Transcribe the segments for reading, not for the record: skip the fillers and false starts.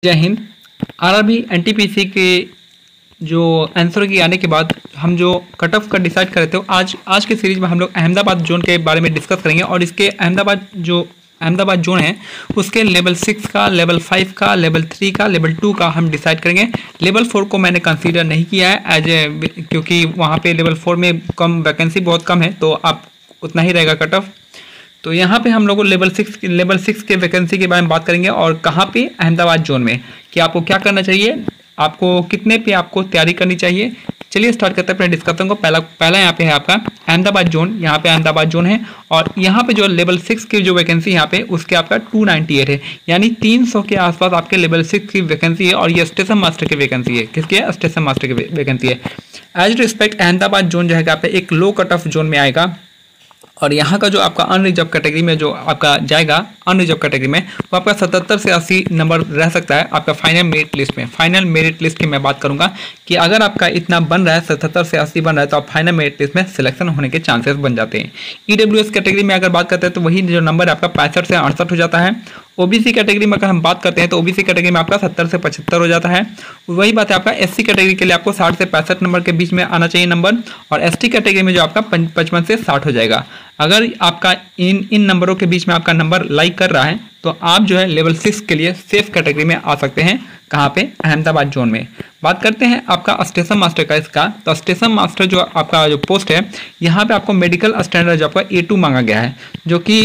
जय Hind. RRB NTPC के जो आंसर की आने के बाद हम जो कट ऑफ का डिसाइड कर रहे थे, आज के सीरीज में हम लोग अहमदाबाद जोन के बारे में डिस्कस करेंगे और इसके अहमदाबाद जोन है उसके लेवल 6 का, लेवल 5 का, लेवल 3 का, लेवल 2 का हम डिसाइड करेंगे। लेवल 4 को मैंने कंसीडर नहीं किया है क्योंकि वहाँ पे लेवल 4 में कम वैकेंसी बहुत कम है, तो आप उतना ही रहेगा कट ऑफ। तो यहाँ पे हम लोग लेवल 6 के वैकेंसी के बारे में बात करेंगे और कहाँ पे, अहमदाबाद जोन में, कि आपको क्या करना चाहिए, आपको कितने पे आपको तैयारी करनी चाहिए। चलिए स्टार्ट करते हैं अपने डिस्कशन को। पहला यहाँ पे है आपका अहमदाबाद जोन। यहाँ पे अहमदाबाद जोन है और यहाँ पे जो लेवल 6 की जो वैकेंसी यहाँ पे उसके आपका 298 है, यानी 300 के आसपास आपके लेवल 6 की वैकेंसी है। और ये स्टेशन मास्टर की वैकेंसी है। किसकी है? स्टेशन मास्टर की वैकेंसी है। एज रिस्पेक्ट अहमदाबाद जोन जो है यहाँ पे एक लो कट ऑफ जोन में आएगा और यहाँ का जो आपका अनरिजर्व कैटेगरी में जो आपका जाएगा अनरिजर्व कैटेगरी में, वो आपका 77 से 80 नंबर रह सकता है आपका फाइनल मेरिट लिस्ट में। फाइनल मेरिट लिस्ट की मैं बात करूंगा कि अगर आपका इतना बन रहा है, 77 से 80 बन रहा है, तो आप फाइनल मेरिट लिस्ट में सिलेक्शन होने के चांसेस बन जाते हैं। ईडब्ल्यूएस कैटेगरी में अगर बात करते हैं तो वही जो नंबर आपका 65 से 68 हो जाता है। ओबीसी कैटेगरी में अगर हम बात करते हैं तो ओबीसी कैटेगरी में आपका 70 से 75 हो जाता है। वही बात है आपका एससी कैटेगरी के लिए आपको 60 से 65 नंबर के बीच में आना चाहिए नंबर, और एसटी कैटेगरी में जो आपका 55 से 60 हो जाएगा। अगर आपका इन नंबरों के बीच में आपका नंबर लाइक कर रहा है तो आप जो है लेवल 6 के लिए सेफ कैटेगरी में आ सकते हैं। कहाँ पे? अहमदाबाद जोन में। बात करते हैं आपका स्टेशन मास्टर का इसका। तो स्टेशन मास्टर जो आपका जो पोस्ट है, यहाँ पे आपको मेडिकल स्टैंडर्ड जो आपका A2 मांगा गया है, जो कि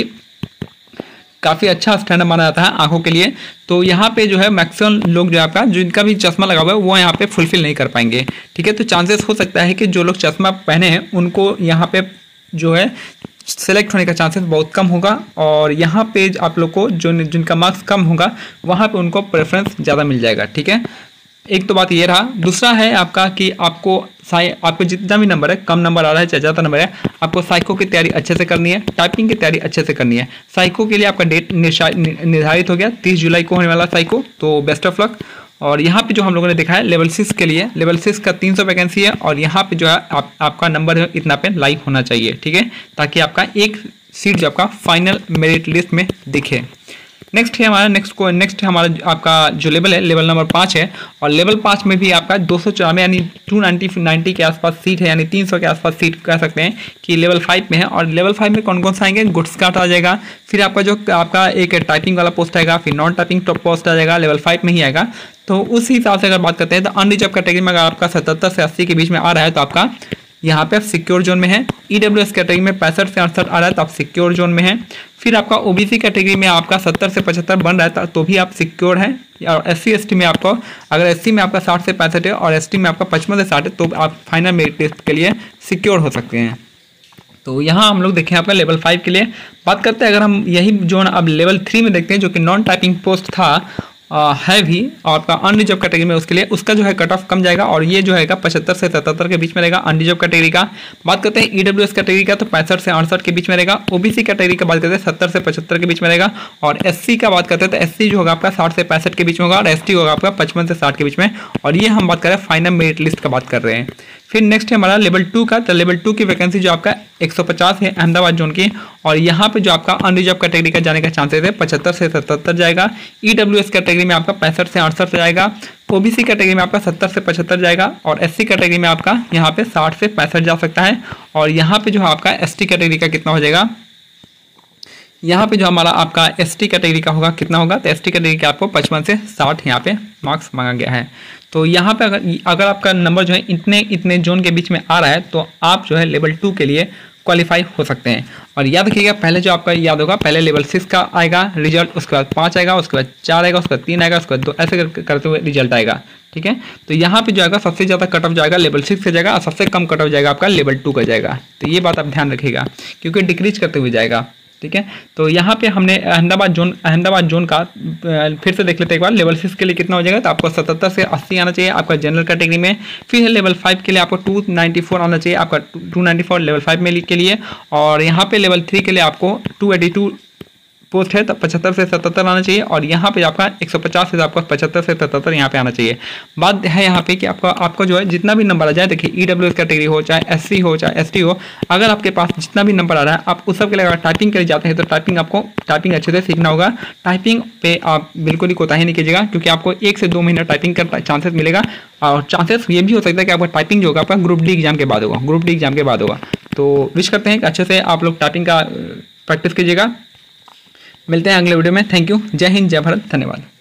काफ़ी अच्छा स्टैंडर्ड माना जाता है आंखों के लिए। तो यहाँ पे जो है मैक्सिमम लोग जो आपका जिनका भी चश्मा लगा हुआ है वो यहाँ पे फुलफिल नहीं कर पाएंगे। ठीक है, तो चांसेस हो सकता है कि जो लोग चश्मा पहने हैं उनको यहाँ पे जो है सेलेक्ट होने का चांसेस बहुत कम होगा, और यहाँ पे आप लोग को जो जिनका मार्क्स कम होगा वहाँ पे उनको प्रेफरेंस ज़्यादा मिल जाएगा। ठीक है, एक तो बात ये रहा। दूसरा है आपका कि आपको जितना भी नंबर है, कम नंबर आ रहा है चाहे ज़्यादा नंबर है, आपको साइको की तैयारी अच्छे से करनी है, टाइपिंग की तैयारी अच्छे से करनी है। साइको के लिए आपका डेट निर्धारित हो गया, 30 जुलाई को होने वाला साइको, तो बेस्ट ऑफ लक। और यहाँ पे जो हम लोगों ने देखा है लेवल 6 के लिए, लेवल 6 का 300 वैकेंसी है और यहाँ पे जो है आपका नंबर है इतना पे लाइक होना चाहिए। ठीक है, ताकि आपका एक सीट जो आपका फाइनल मेरिट लिस्ट में दिखे। नेक्स्ट हमारा आपका जो लेवल है, लेवल नंबर 5 है, और लेवल 5 में भी आपका 294 यानी 290 के आसपास सीट है, यानी 300 के आसपास सीट कह सकते हैं कि लेवल 5 में है। और लेवल 5 में कौन कौन सा आएंगे? गुड्स कार्ट आ जाएगा, फिर आपका एक टाइपिंग वाला पोस्ट आएगा, फिर नॉन टाइपिंग टॉप पोस्ट आ जाएगा, लेवल 5 में ही आएगा। तो उस हिसाब से अगर बात करते हैं तो अनरिजर्व कैटेगरी में अगर आपका 77 से 80 के बीच में आ रहा है तो आपका यहाँ पे आप सिक्योर जोन में है। ईडब्ल्यूएस कैटेगरी में 65 से 68 आ रहा है तो आप सिक्योर जोन में है। फिर आपका ओबीसी कैटेगरी में आपका 70 से 75 बन रहा है तो भी आप सिक्योर हैं। और एससी एसटी में आपको, अगर एससी में आपका 60 से 65 है और एसटी में आपका 55 से 60 है तो आप फाइनल मेरिट लिस्ट के लिए सिक्योर हो सकते हैं। तो यहाँ हम लोग देखें आपका लेवल 5 के लिए बात करते हैं। अगर हम यही जोन अब लेवल 3 में देखते हैं, जो कि नॉन टाइपिंग पोस्ट था है भी, और आपका अनरिजर्व कैटेगरी में उसके लिए उसका जो है कट ऑफ कम जाएगा, और ये जो है 75 से 77 के बीच में रहेगा अनरिजर्व कैटेगरी का। बात करते हैं ईडब्ल्यूएस कैटेगरी का तो 65 से 68 के बीच में रहेगा। ओबीसी कैटेगरी का बात करते हैं 70 से 75 के बीच में रहेगा। और एससी का बात करते हैं तो एससी जो होगा आपका 60 से 65 के बीच में होगा, और एसटी होगा आपका 55 से 60 के बीच में। और ये हम बात कर रहे हैं फाइनल मेरिट लिस्ट का बात कर रहे हैं। फिर नेक्स्ट है हमारा लेवल 2 का। तो लेवल 2 की वैकेंसी जो आपका 150 है अहमदाबाद जोन की, और यहाँ पे जो आपका अनरिजर्व कैटेगरी का जाने का चांसेस है 75 से 77 जाएगा। ईडब्ल्यूएस कैटेगरी में आपका 65 से 68 जाएगा। ओबीसी कैटेगरी में आपका 70 से 75 जाएगा, और एससी कैटेगरी में आपका यहाँ पे 60 से 65 जा सकता है। और यहाँ पे जो है आपका एसटी कैटेगरी का कितना हो जाएगा, यहाँ पे जो हमारा आपका एसटी कैटेगरी का होगा कितना होगा, तो एसटी कैटेगरी का आपको 55 से 60 यहाँ पे मार्क्स मांगा गया है। तो यहाँ पे अगर आपका नंबर जो है इतने जोन के बीच में आ रहा है तो आप जो है लेवल 2 के लिए क्वालिफाई हो सकते हैं। और याद रखिएगा, पहले जो आपका याद होगा, पहले लेवल 6 का आएगा रिजल्ट, उसके बाद 5 आएगा, उसके बाद 4 आएगा, उसके बाद 3 आएगा, उसके बाद 2, ऐसे करते हुए रिजल्ट आएगा। ठीक है, तो यहाँ पे जो आएगा सबसे ज़्यादा कट ऑफ जाएगा लेवल 6 से जाएगा, और सबसे कम कट ऑफ जाएगा आपका लेवल 2 का जाएगा। तो ये बात आप ध्यान रखिएगा क्योंकि डिक्रीज करते हुए जाएगा। ठीक है, तो यहाँ पे हमने अहमदाबाद जोन का फिर से देख लेते हैं एक बार। लेवल 6 के लिए कितना हो जाएगा, तो आपको 77 से 80 आना चाहिए आपका जनरल कैटेगरी में। फिर है लेवल 5 के लिए आपको 294 आना चाहिए आपका 294 लेवल 5 में के लिए। और यहाँ पे लेवल 3 के लिए आपको 282 पोस्ट है तो 75 से 77 आना चाहिए, और यहाँ पे आपका 150 से आपका 75 से 77 यहाँ पे आना चाहिए। बात है यहाँ पे कि आपका जो है जितना भी नंबर आ जाए, देखिए ईडब्ल्यूएस कैटेगरी हो, चाहे एससी हो, चाहे एसटी हो, अगर आपके पास जितना भी नंबर आ रहा है आप उस सब के लिए अगर टाइपिंग के लिए जाते हैं तो टाइपिंग अच्छे से सीखना होगा। टाइपिंग पे आप बिल्कुल ही कोताही नहीं कीजिएगा, क्योंकि आपको 1 से 2 महीना टाइपिंग का चांसेस मिलेगा, और चांसेस ये भी हो सकता है कि आपका टाइपिंग जो होगा आपका ग्रुप डी एग्जाम के बाद होगा। तो विश करते हैं कि अच्छे से आप लोग टाइपिंग का प्रैक्टिस कीजिएगा। मिलते हैं अगले वीडियो में। Thank you. जय हिंद, जय भारत, धन्यवाद।